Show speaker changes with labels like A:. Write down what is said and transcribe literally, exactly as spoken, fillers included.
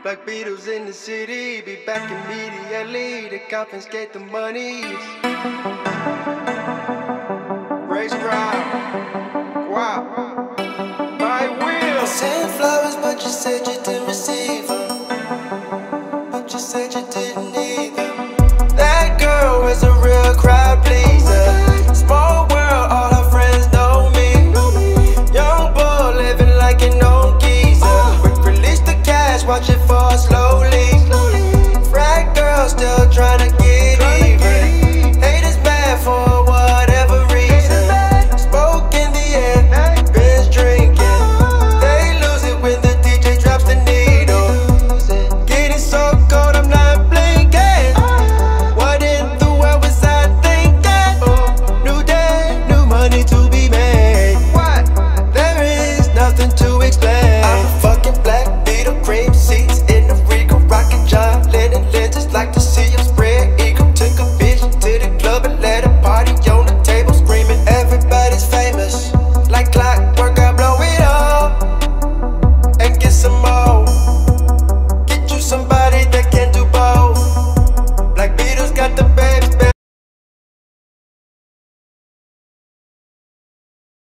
A: Black Beatles in the city, be back immediately to confiscate the money. Race drive, wow, my wheel.
B: I sent flowers, but you said you didn't receive.